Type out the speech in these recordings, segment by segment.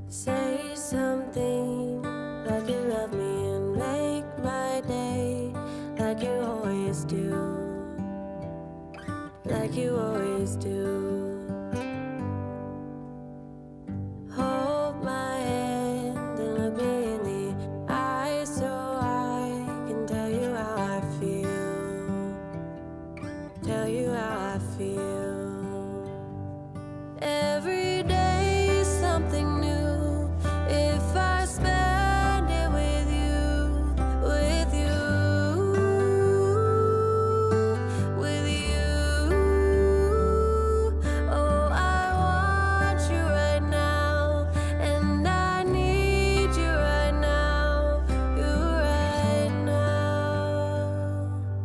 Say something like you love me and make my day, like you always do, like you always do. Hold my hand and look me in the eyes so I can tell you how I feel, tell you how I feel. Every day something new. If I spend it with you, with you, with you. Oh, I want you right now, and I need you right now, you right now.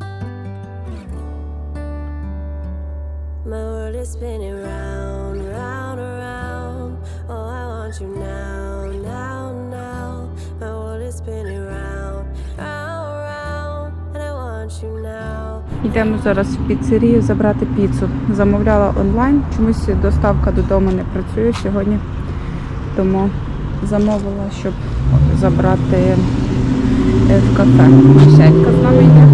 My world is spinning round, round, around. Oh, I want you now, now, now. My world is spinning round, round, round. And I want you now. Йдемо зараз в піцерію забрати піцу. Замовляла онлайн, чомусь доставка додому не працює сьогодні. Тому замовила, щоб забрати в кафе. Сядька з нами йде.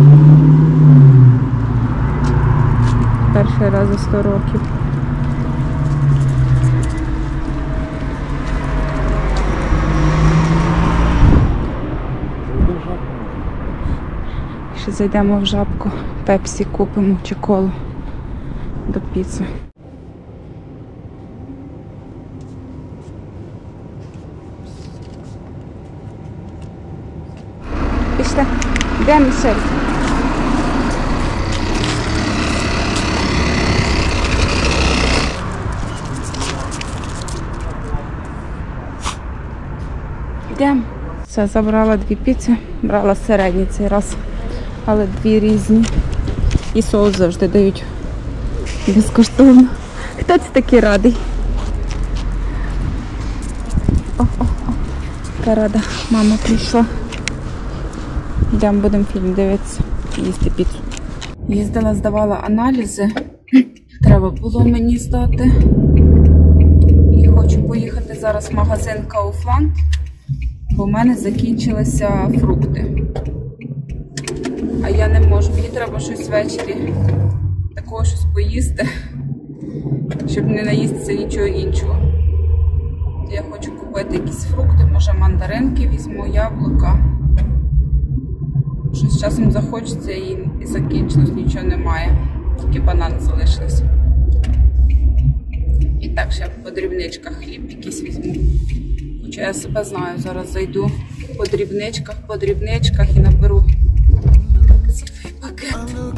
Перший раз за 100 років. Ще зайдемо в Жабку, пепсі купимо чи колу до піци. Пішли. Де Мішель? Йдемо. Все, забрала 2 піци, брала середній цей раз, але 2 різні. І соус завжди дають безкоштовно. Хто це такий радий? О-о-о, яка рада. Мама прийшла. Йдемо, будемо фільм дивитися, їсти піцу. Їздила, здавала аналізи. Треба було мені здати. І хочу поїхати зараз в магазин Kaufland. Бо в мене закінчилися фрукти. А я не можу. Мені треба щось ввечері, такого щось поїсти, щоб не наїстися нічого іншого. Я хочу купити якісь фрукти, може мандаринки візьму, яблука. Щось часом захочеться і закінчилось, нічого немає. Тільки банани залишились. І так ще по дрібничках хліб якийсь візьму. Хоча я себе знаю, зараз зайду по дрібничках і наберу цілий пакет.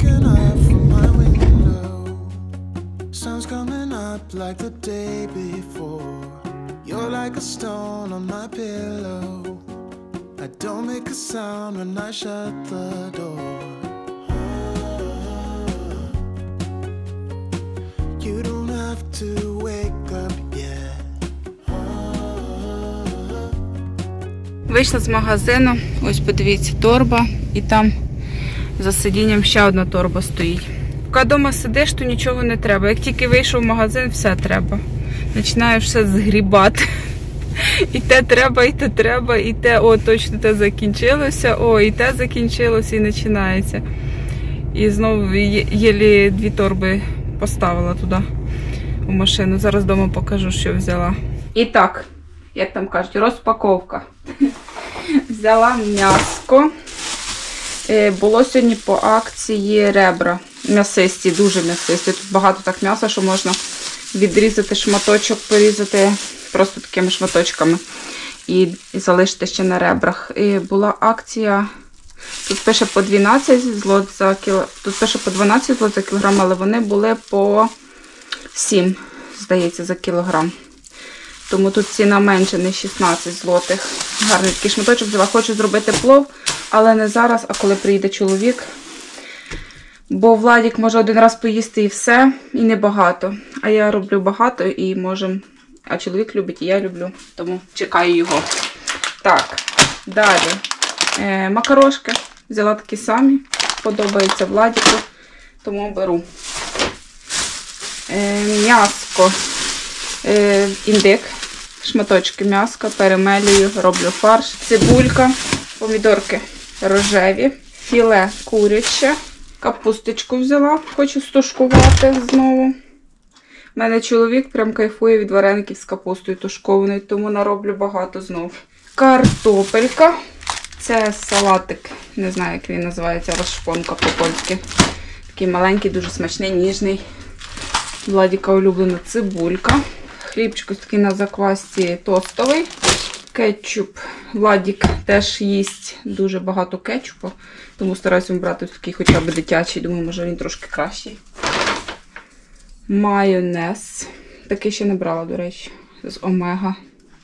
Вийшла з магазину, ось подивіться, торба, і там за сидінням ще одна торба стоїть. Поки вдома сидиш, то нічого не треба. Як тільки вийшов в магазин, все треба. Починаєш все згрібати. І те треба, і те треба, і те, о, точно те закінчилося, о, і те закінчилося, і починається. І знову єлі 2 торби поставила туди, у машину. Зараз вдома покажу, що взяла. І так, як там кажуть, розпаковка. Взяла м'яско. Було сьогодні по акції ребра. М'ясисті, дуже м'ясисті. Тут багато так м'яса, що можна відрізати шматочок, порізати просто такими шматочками. І залишити ще на ребрах. І була акція, тут пише по 12 злот за кілограм, тут пише по 12 злот за кілограм, але вони були по 7, здається, за кілограм. Тому тут ціна менше, не 16 злотих. Гарний такий шматочок взяла. Хочу зробити плов, але не зараз, а коли приїде чоловік. Бо Владик може один раз поїсти і все, і небагато. А я роблю багато і можемо. А чоловік любить, і я люблю. Тому чекаю його. Так, далі. Макарошки. Взяла такі самі. Подобається Владику, тому беру. М'яско. Індик. шматочки м'яска, перемелюю, роблю фарш, цибулька, помідорки рожеві, філе куряче, капусточку взяла, хочу стушкувати знову. У мене чоловік прям кайфує від вареників з капустою тушкованою, тому нароблю багато знову. Картопелька. Це салатик, не знаю, як він називається, розшпонка по-польськи. Такий маленький, дуже смачний, ніжний. Владіка улюблена цибулька. Хлібчик ось такий на заквасці тостовий. Кетчуп. Владік теж їсть дуже багато кетчупу, тому стараюся брати такий хоча б дитячий, думаю, може він трошки кращий. Майонез. Такий ще не брала, до речі, з омега.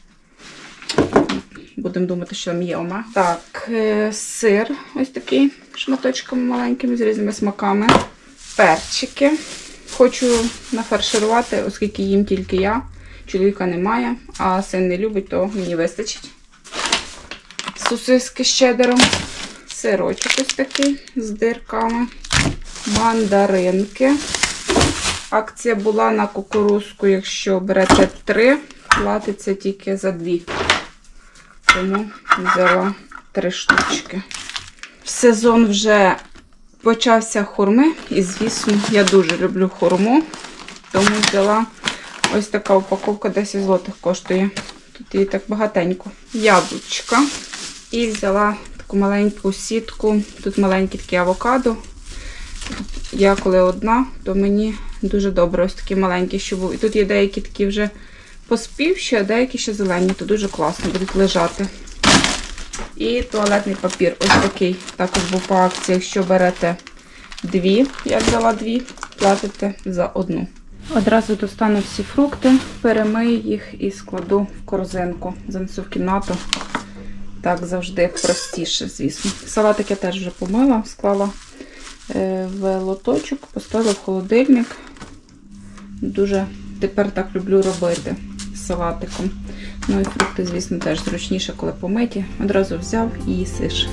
Будемо думати, що там є омега. Так, сир ось такий шматочками маленькими з різними смаками. Перчики. Хочу нафарширувати, оскільки їм тільки я. Чоловіка немає, а син не любить, то мені вистачить. Сосиски з чеддером. Сирочок ось такий з дирками. Мандаринки. Акція була на кукурузку, якщо берете 3, платиться тільки за 2. Тому взяла 3 штучки. Сезон вже почався хурми. І, звісно, я дуже люблю хурму. Тому взяла ось така упаковка, 10 злотих коштує. Тут її так багатенько. Яблучка. І взяла таку маленьку сітку. Тут маленькі такі авокадо. Я коли одна, то мені дуже добре ось такі маленькі, що був. І тут є деякі такі вже поспівші, а деякі ще зелені. То дуже класно, будуть лежати. І туалетний папір ось такий. Також був по акції, якщо берете 2, я взяла 2, платите за 1. Одразу достану всі фрукти, перемию їх і складу в корзинку. Занесу в кімнату. Так завжди простіше, звісно. Салатик я теж вже помила, склала в лоточок, поставила в холодильник. Дуже тепер так люблю робити з салатиком. Ну і фрукти, звісно, теж зручніше, коли помиті. Одразу взяв і їсиш.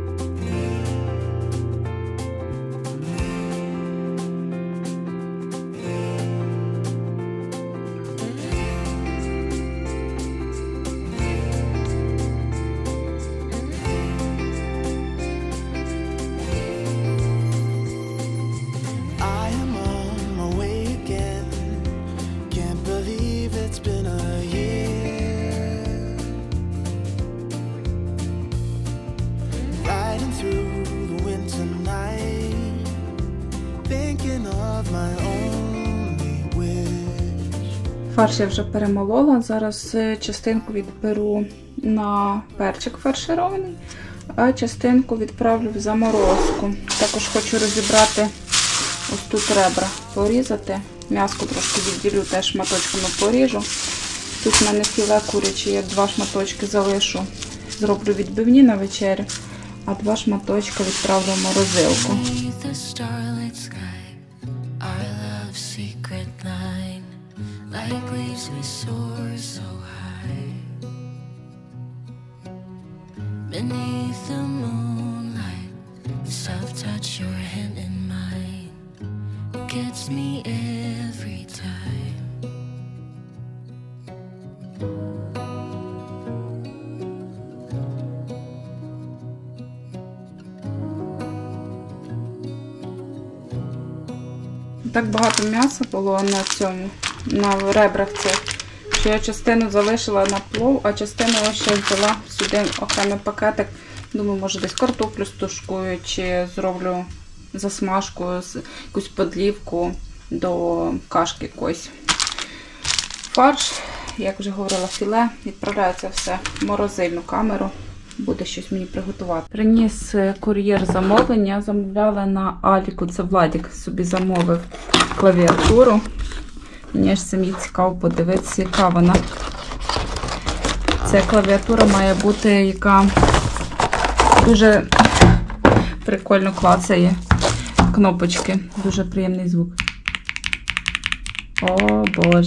Фарш я вже перемолола, зараз частинку відберу на перчик фарширований, а частинку відправлю в заморозку. Також хочу розібрати ось тут ребра, порізати. М'яско трошки відділю, теж шматочками поріжу. Тут в мене філе куряче, я 2 шматочки залишу, зроблю відбивні на вечерю, а 2 шматочки відправлю в морозилку. Like leaves we soar so high beneath the moonlight. Soft touch your hand in mine gets me every time. Так багато м'яса було на цьому, на ребрах цих, що я частину залишила на плов, а частину ще взяла сюди окремий пакетик. Думаю, може десь картоплю стушкую, чи зроблю засмажку, якусь подлівку до кашки якоїсь. Фарш, як вже говорила, філе, відправляється все в морозильну камеру. Буде щось мені приготувати. Приніс кур'єр замовлення. Замовляла на Аліку. Це Владик собі замовив клавіатуру. Мені ж самі цікаво подивитися, яка вона. Ця клавіатура має бути, яка дуже прикольно клацає кнопочки. Дуже приємний звук. О, Боже.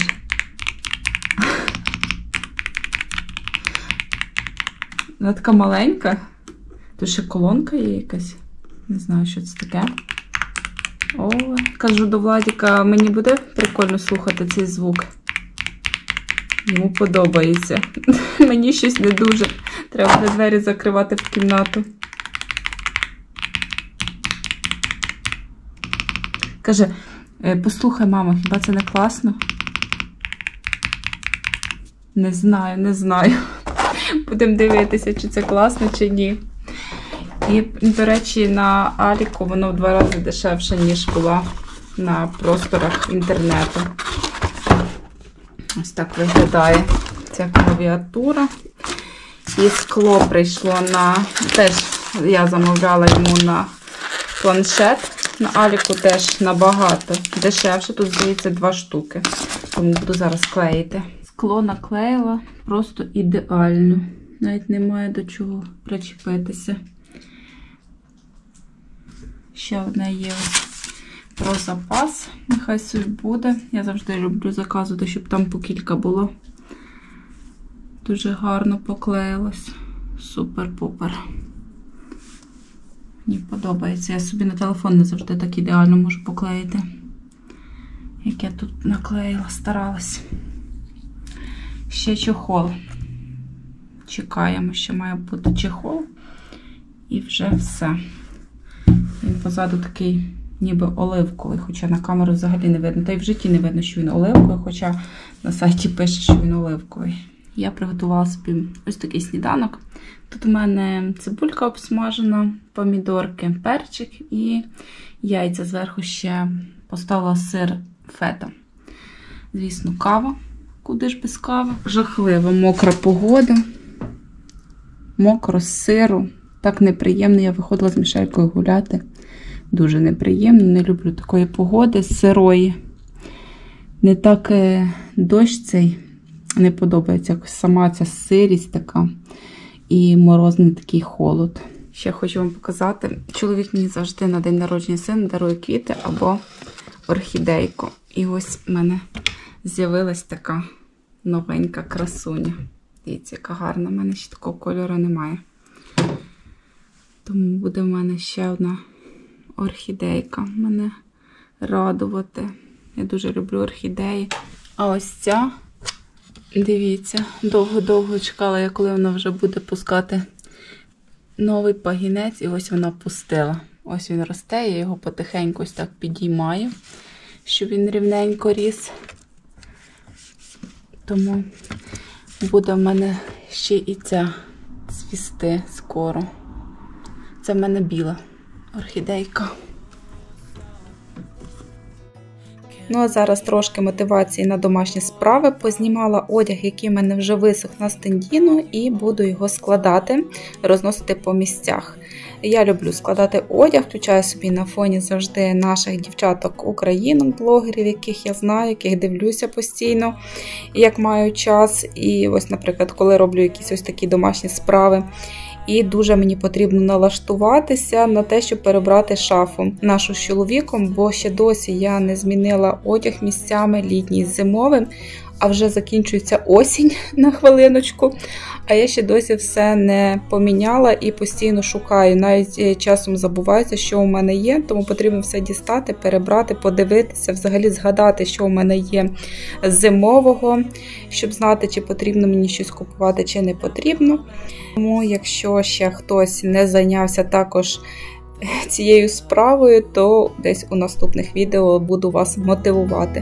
Вона така маленька. Тут ще колонка є якась. Не знаю, що це таке. О, кажу до Владіка, мені буде прикольно слухати цей звук. Йому подобається. Мені щось не дуже. Треба буде двері закривати в кімнату. Каже, послухай, мама, хіба це не класно? Не знаю, не знаю. Будемо дивитися, чи це класно, чи ні. І, до речі, на Аліку воно в 2 рази дешевше, ніж була на просторах інтернету. Ось так виглядає ця клавіатура. І скло прийшло на... Теж я замовляла йому на планшет. На Аліку теж набагато дешевше. Тут, здається, 2 штуки. Тому буду зараз клеїти. Скло наклеїла просто ідеально. Навіть немає до чого причепитися. Ще одне є про запас. Нехай собі буде. Я завжди люблю заказувати, щоб там по кілька було. Дуже гарно поклеїлось. Супер-пупер. Мені подобається. Я собі на телефон не завжди так ідеально можу поклеїти. Як я тут наклеїла, старалась. Ще чохол. Чекаємо, що має бути чехол. І вже все. Він позаду такий ніби оливковий, хоча на камеру взагалі не видно. Та й в житті не видно, що він оливковий, хоча на сайті пише, що він оливковий. Я приготувала собі ось такий сніданок. Тут у мене цибулька обсмажена, помідорки, перчик і яйця. Зверху ще поставила сир фета. Звісно, кава. Куди ж без кави? Жахлива мокра погода. Мокро з сиру. Так неприємно. Я виходила з Мішелькою гуляти. Дуже неприємно. Не люблю такої погоди сирої. Не так дощ цей не подобається. Якось сама ця сирість така. І морозний такий холод. Ще хочу вам показати. Чоловік мені завжди на день народження сина дарує квіти або орхідейку. І ось в мене з'явилась така новенька красуня. Дивіться, яка гарна. У мене ще такого кольору немає. Тому буде в мене ще одна орхідейка. Мене радувати. Я дуже люблю орхідеї. А ось ця, дивіться, довго-довго чекала я, коли вона вже буде пускати новий пагінець. І ось вона пустила. Ось він росте, я його потихеньку ось так підіймаю, щоб він рівненько ріс. Тому буде в мене ще і ця цвісти скоро. Це в мене біла орхідейка. Ну а зараз трошки мотивації на домашні справи. Познімала одяг, який в мене вже висох на стендіну, і буду його складати, розносити по місцях. Я люблю складати одяг, включаю собі на фоні завжди наших дівчаток-українок, блогерів, яких я знаю, яких дивлюся постійно, як маю час. І ось, наприклад, коли роблю якісь ось такі домашні справи, і дуже мені потрібно налаштуватися на те, щоб перебрати шафу нашу з чоловіком, бо ще досі я не змінила одяг місцями літній з зимовим, а вже закінчується осінь на хвилиночку, а я ще досі все не поміняла і постійно шукаю. Навіть часом забуваюся, що у мене є, тому потрібно все дістати, перебрати, подивитися, взагалі згадати, що у мене є зимового, щоб знати, чи потрібно мені щось купувати, чи не потрібно. Тому, якщо ще хтось не зайнявся також цією справою, то десь у наступних відео буду вас мотивувати.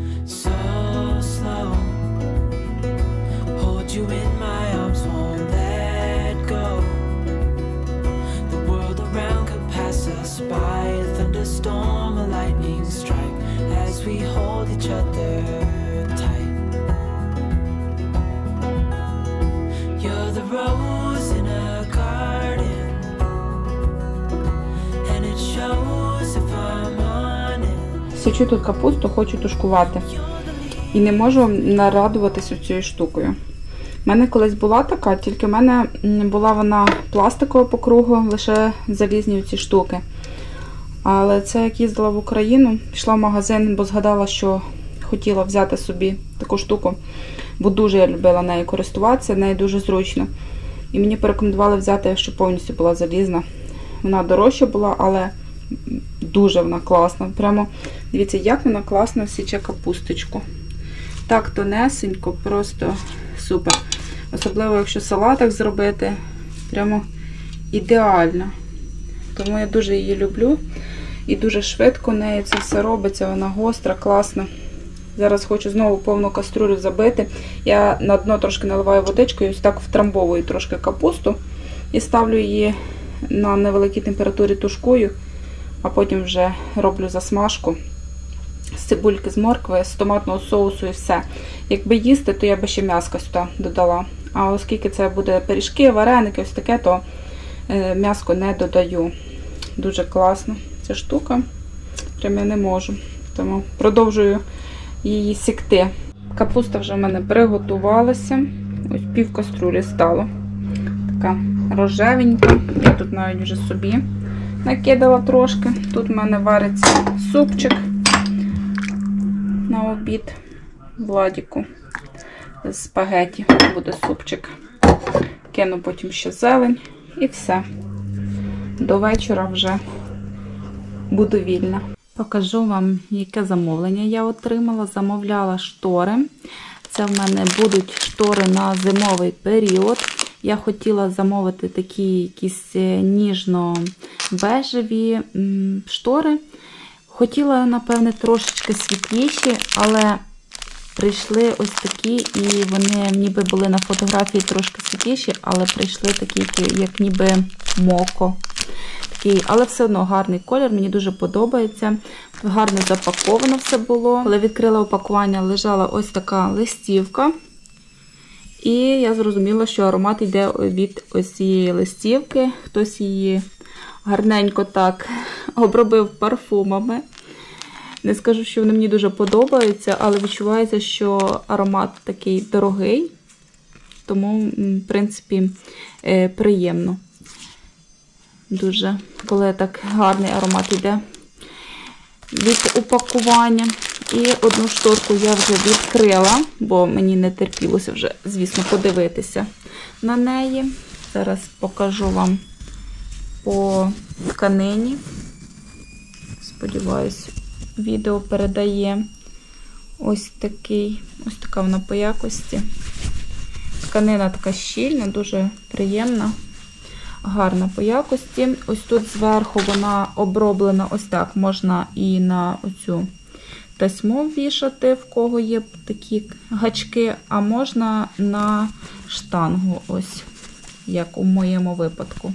Січу тут капусту, хочу тушкувати. І не можу нарадуватися цією штукою. У мене колись була така, тільки в мене була вона пластикова по кругу, лише залізні ці штуки. Але це як їздила в Україну, пішла в магазин, бо згадала, що хотіла взяти собі таку штуку. Бо дуже я любила нею користуватися, нею дуже зручно. І мені порекомендували взяти, якщо повністю була залізна. Вона дорожча була, але дуже вона класна. Прямо, дивіться, як вона класно січе капусточку. Так тонесенько, просто супер. Особливо, якщо салатик зробити, прямо ідеально. Тому я дуже її люблю. І дуже швидко в неї це все робиться, вона гостра, класна. Зараз хочу знову повну каструлю забити. Я на дно трошки наливаю водичку і ось так втрамбовую трошки капусту. І ставлю її на невеликій температурі, тушкую, а потім вже роблю засмажку з цибульки, з моркви, з томатного соусу і все. Якби їсти, то я би ще м'яска сюди додала. А оскільки це буде пиріжки, вареники, ось таке, то м'яско не додаю. Дуже класна ця штука. Прям я не можу. Тому продовжую її сікти. Капуста вже в мене приготувалася. Ось пів каструлі стало. Така рожевенька. Я тут навіть вже собі накидала трошки. Тут в мене вариться супчик на обід. Владіку з спагеті буде супчик. Кину потім ще зелень і все. До вечора вже буду вільна. Покажу вам, яке замовлення я отримала. Замовляла штори. Це в мене будуть штори на зимовий період. Я хотіла замовити такі якісь ніжно-бежеві штори. Хотіла, напевне, трошечки світліші, але прийшли ось такі, і вони ніби були на фотографії трошки світліші, але прийшли такі, як ніби моко. Такий, але все одно гарний колір, мені дуже подобається. Гарно запаковано все було. Коли відкрила упакування, лежала ось така листівка. І я зрозуміла, що аромат йде від ось цієї листівки. Хтось її гарненько так обробив парфумами. Не скажу, що вони мені дуже подобаються, але відчувається, що аромат такий дорогий. Тому, в принципі, приємно. Дуже, коли так гарний аромат йде від упакування. І одну шторку я вже відкрила, бо мені не терпілося вже, звісно, подивитися на неї. Зараз покажу вам по тканині. Сподіваюсь, відео передає ось така вона по якості. Тканина така щільна, дуже приємна, гарна по якості. Ось тут зверху вона оброблена ось так, можна і на оцю тасьму вішати, в кого є такі гачки, а можна на штангу, ось, як у моєму випадку.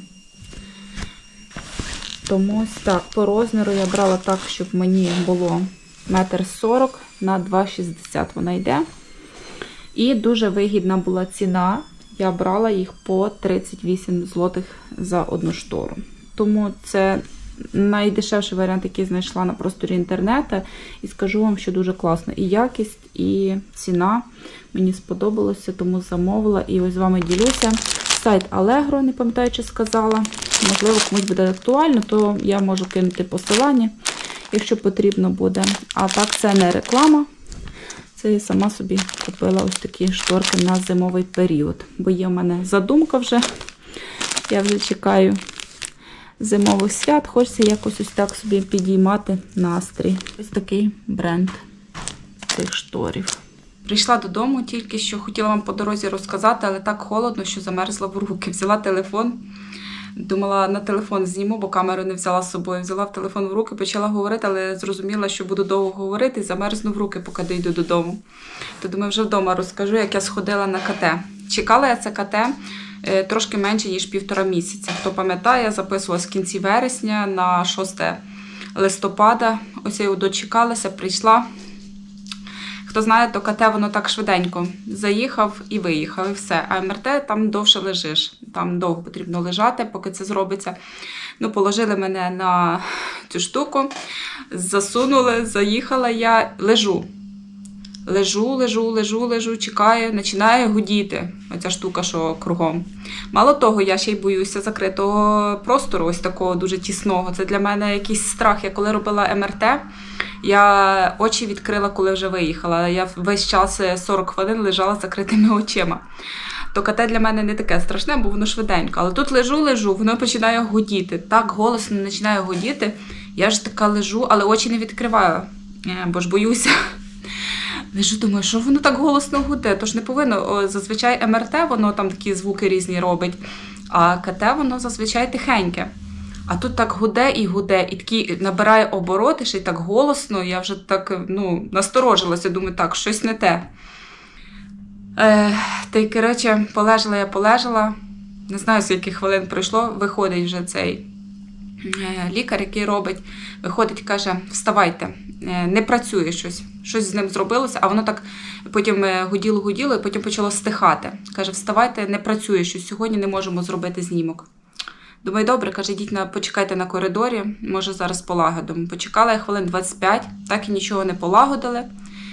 Тому ось так, по розміру я брала так, щоб мені було 1,40 м на 2,60 м вона йде. І дуже вигідна була ціна. Я брала їх по 38 злотих за одну штору. Тому це найдешевший варіант, який знайшла на просторі інтернету. І скажу вам, що дуже класно. І якість, і ціна мені сподобалося, тому замовила. І ось з вами ділюся. Сайт Allegro, не пам'ятаю, чи сказала. Можливо, комусь буде актуально, то я можу кинути посилання, якщо потрібно буде. А так, це не реклама. Це я сама собі купила ось такі шторки на зимовий період. Бо є в мене задумка вже. Я вже чекаю зимових свят. Хочеться якось ось так собі підіймати настрій. Ось такий бренд цих шторів. Прийшла додому, тільки що хотіла вам по дорозі розказати, але так холодно, що замерзла в руки. Взяла телефон. Думала, на телефон зніму, бо камеру не взяла з собою. Взяла в телефон в руки, почала говорити, але зрозуміла, що буду довго говорити і замерзну в руки, поки дійду додому. То думаю, вже вдома розкажу, як я сходила на КТ. Чекала я це КТ трошки менше, ніж 1,5 місяця. Хто пам'ятає, я записувалась в кінці вересня на 6 листопада. Ось я дочекалася, прийшла. Хто знає, то КТ воно так швиденько. Заїхав і виїхав, і все. А МРТ там довше лежиш. Там довго потрібно лежати, поки це зробиться. Ну, положили мене на цю штуку, засунули, заїхала я, лежу. Лежу, чекаю, починає гудіти оця штука, що кругом. Мало того, я ще й боюся закритого простору, ось такого дуже тісного. Це для мене якийсь страх. Я коли робила МРТ, я очі відкрила, коли вже виїхала. Я весь час 40 хвилин лежала з закритими очима. То КТ для мене не таке страшне, бо воно швиденько. Але тут лежу, воно починає гудіти. Так голосно починає гудіти. Я ж така лежу, але очі не відкриваю, бо ж боюся. Лежу, думаю, що воно так голосно гуде, тож не повинно. Зазвичай МРТ, воно там такі звуки різні робить, а КТ, воно зазвичай тихеньке. А тут так гуде, і такий набирає обороти, ще й так голосно, я вже так, насторожилася, думаю, так, щось не те. Та й, коротше, полежала, не знаю, скільки хвилин пройшло, виходить вже цей лікар, який робить, виходить і каже, вставайте, не працює щось з ним зробилося, а воно так потім гуділо, і потім почало стихати. Каже, вставайте, не працює щось, сьогодні не можемо зробити знімок. Думаю, добре, каже, йдіть, почекайте на коридорі, може зараз полагодимо. Почекала я хвилин 25, так і нічого не полагодили.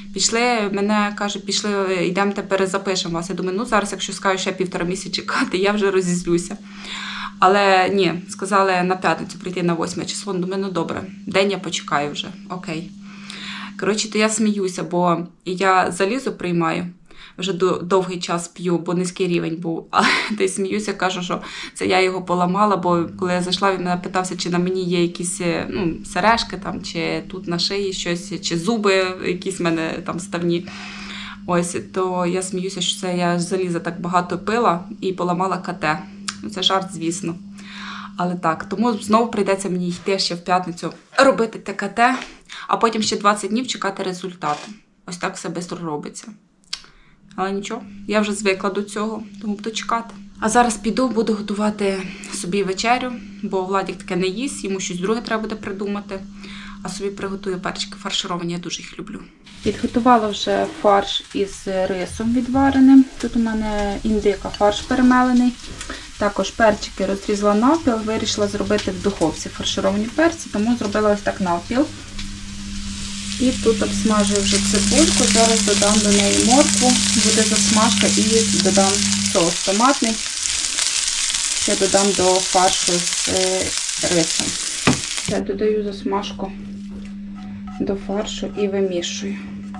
Пішли, йдемте, перезапишемо вас. Я думаю, зараз, якщо скажу ще 1,5 місяця чекати, я вже розізлюся. Але ні, сказали на п'ятницю прийти на 8 число. Думаю, добре, день я почекаю вже, окей. Коротше, то я сміюся, бо я залізо приймаю, вже довгий час п'ю, бо низький рівень був. А та й сміюся, кажу, що це я його поламала, бо коли я зайшла, він мене питався, чи на мені є якісь сережки, там, чи тут на шиї щось, чи зуби якісь в мене там ставні. Ось, то я сміюся, що це я заліза так багато пила і поламала КТ. Це жарт, звісно. Але так, тому знову прийдеться мені йти ще в п'ятницю робити ТКТ, а потім ще 20 днів чекати результату. Ось так все швидко робиться. Але нічого, я вже звикла до цього, тому буду чекати. А зараз піду, буду готувати собі вечерю, бо Владик таке не їсть, йому щось друге треба буде придумати. А собі приготую перчики фаршировані, я дуже їх люблю. Підготувала вже фарш із рисом відвареним. Тут у мене індика, фарш перемелений. Також перчики розрізала навпіл, вирішила зробити в духовці фаршировані перці, тому зробила ось так навпіл. І тут обсмажую вже цибульку, зараз додам до неї моркву, буде засмажка і додам соус томатний. Ще додам до фаршу з рисом. Я додаю засмажку до фаршу і вимішую.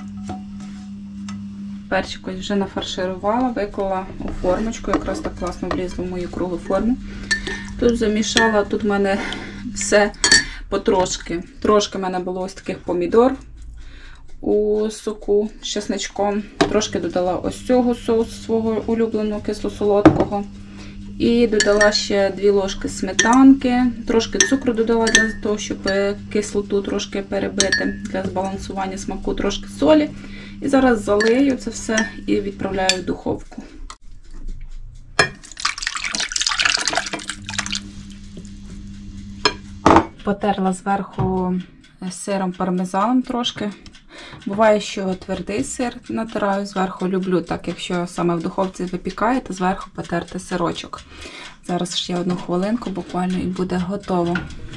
Перчик ось вже нафарширувала, виклала у формочку, якраз так класно влізло в мою круглу форму. Тут замішала, тут в мене все потрошки. Трошки в мене було ось таких помідор у соку з чесничком. Трошки додала ось цього соусу свого улюбленого кисло-солодкого. І додала ще 2 ложки сметанки. Трошки цукру додала для того, щоб кислоту трошки перебити, для збалансування смаку, трошки солі. І зараз залию це все і відправляю в духовку. Потерла зверху сиром пармезаном трошки. Буває, що твердий сир натираю зверху. Люблю так, якщо саме в духовці випікаю, то зверху потерти сирочок. Зараз ще 1 хвилинку буквально і буде готово.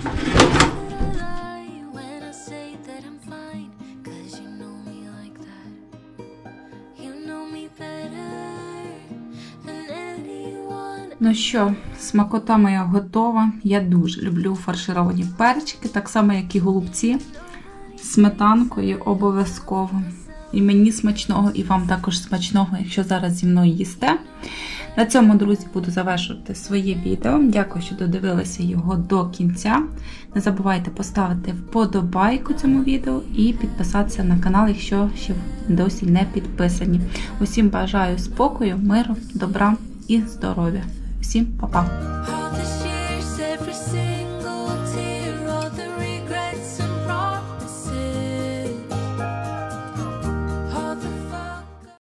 Ну що, смакота моя готова. Я дуже люблю фаршировані перчики, так само, як і голубці. З сметанкою обов'язково. І мені смачного, і вам також смачного, якщо зараз зі мною їсте. На цьому, друзі, буду завершувати своє відео. Дякую, що додивилися його до кінця. Не забувайте поставити вподобайку цьому відео і підписатися на канал, якщо ще досі не підписані. Усім бажаю спокою, миру, добра і здоров'я. Всім па-па!